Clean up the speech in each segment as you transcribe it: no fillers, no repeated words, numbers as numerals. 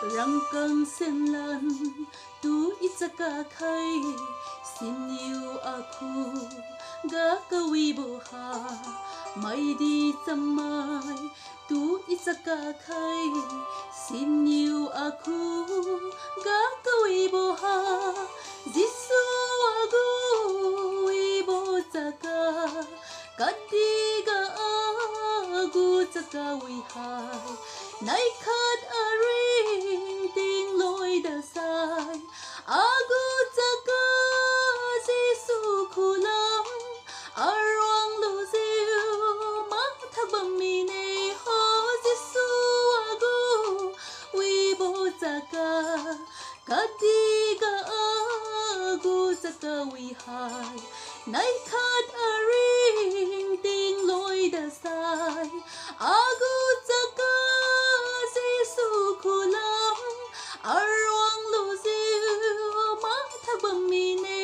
răng căng sen lan tu itaka khai xin yêu aku ga kawi boha mai di samai tu itaka khai xin yêu aku ga kawi boha jisu agu ibo taka kadiga agu taka wi hai nai khat aring ting loi da sai agu taka jisu khulam arwang lo ziu ma thabam mi nei ho jisu agu wi bo taka kadiga agu taka wi hai nai khat aring ting loi da sai agu taka jisu khulam arwang lo ziu ma thabam mi nei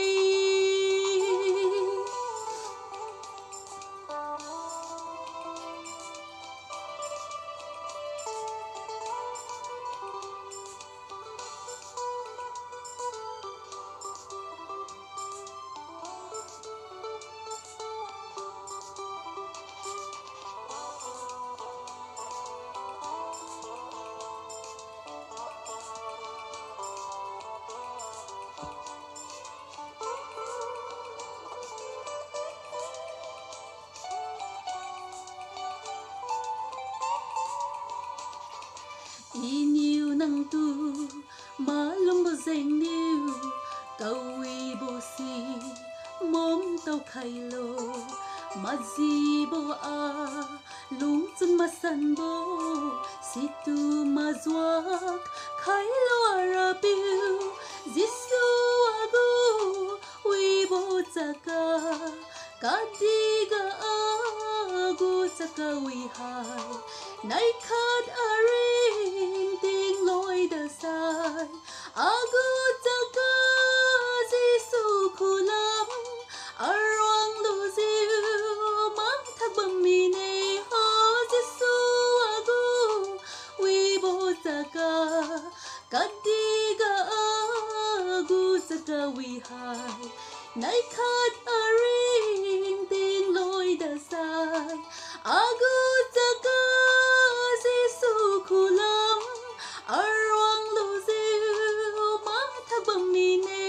Iniu nang tu malum bo zeng niu kawi bo si mom tau khai lo ma zi bo a lung chung ma san bo si tu ma zwak khai lo arabiu jisu agu wi bo taka kadiga agu taka wi hai nai khat aring ting loi da sai agu taka jisu khulam arwang lo ziu ma thabam mi nei ho jisu agu wi bo taka kadiga agu taka wi hai nai khat aring ting loi da sai agu taka jisu khulam arwang lo ziu ma thabam mi nei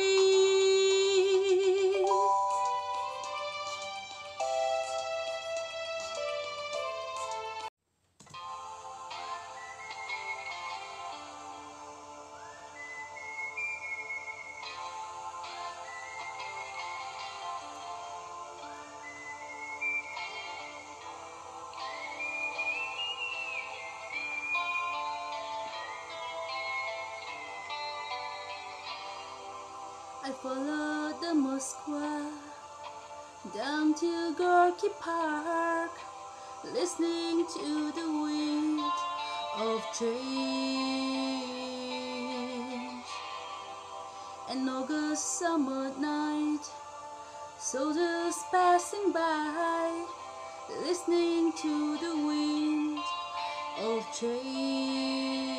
I followed the Moskva down to Gorky Park, listening to the wind of change. An August summer night, soldiers passing by, listening to the wind of change.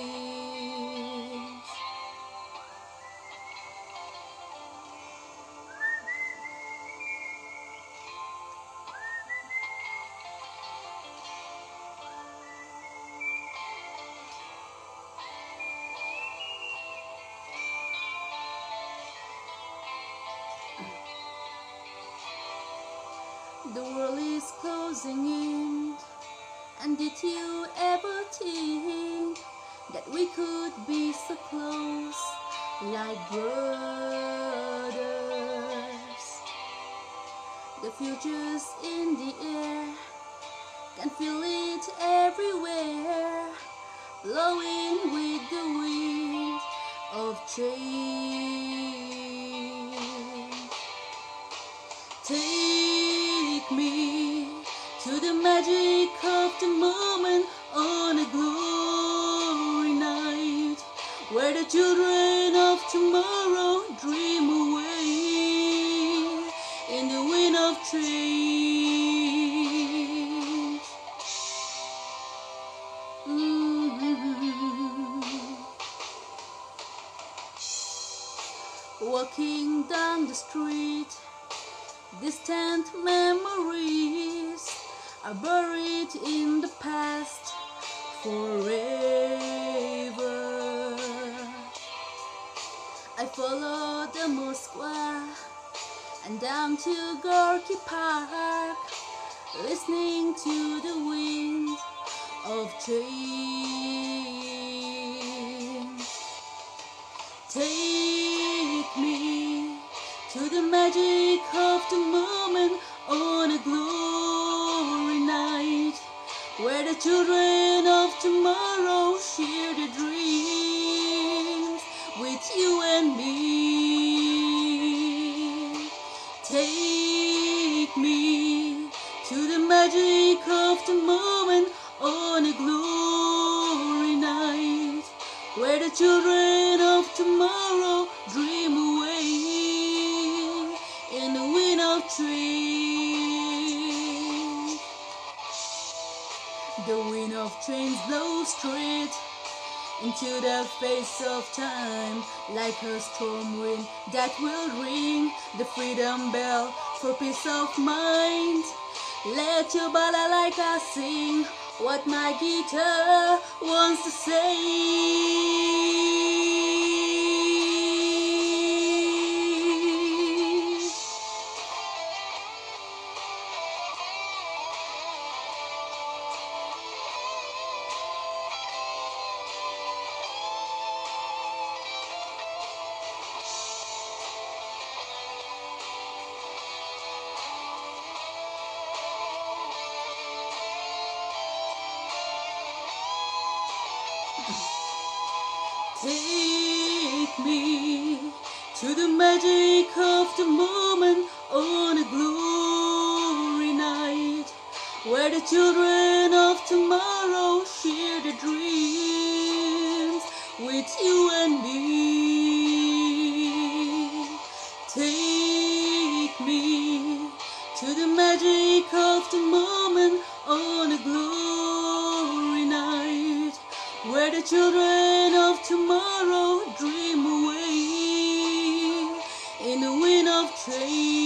The world is closing in, and did you ever think that we could be so close, like brothers? The future's in the air, can feel it everywhere, blowing with the wind of change. Take me to the magic of the moment on a glory night, where the children of tomorrow dream away in the wind of change. walking down the street. Distant memories are buried in the past forever. I followed the Moskva and down to Gorky Park, listening to the wind of change. Take me to the magic of the moment on a glory night, where the children of tomorrow share their dreams with you and me. Take me to the magic of the moment on a glory night, where the children of tomorrow dream away in the wind of change. The wind of change blows straight into the face of time, like a storm wind that will ring the freedom bell for peace of mind. Let your balalaika sing what my guitar wants to say. Take me to the magic of the moment on a glory night, where the children of tomorrow share their dreams with you and me. Take me to the magic of the moment on a glory night, where the children of tomorrow dream away in the wind of change.